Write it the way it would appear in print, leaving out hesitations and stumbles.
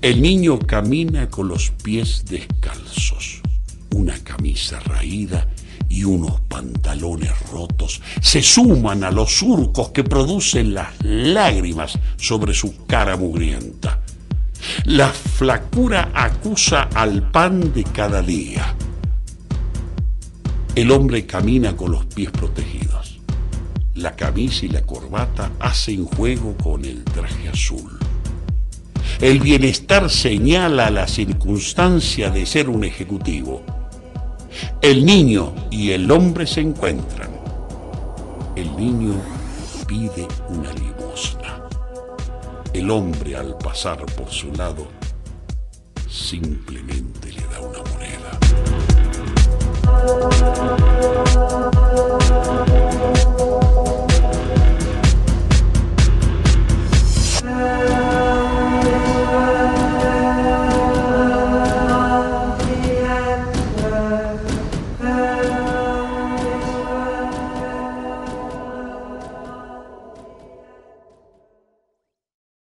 El niño camina con los pies descalzos, una camisa raída y unos pantalones rotos se suman a los surcos que producen las lágrimas sobre su cara mugrienta. La flacura acusa al pan de cada día. El hombre camina con los pies protegidos. La camisa y la corbata hacen juego con el traje azul. El bienestar señala la circunstancia de ser un ejecutivo. El niño y el hombre se encuentran. El niño pide una limosna. El hombre, al pasar por su lado, simplemente le da una moneda.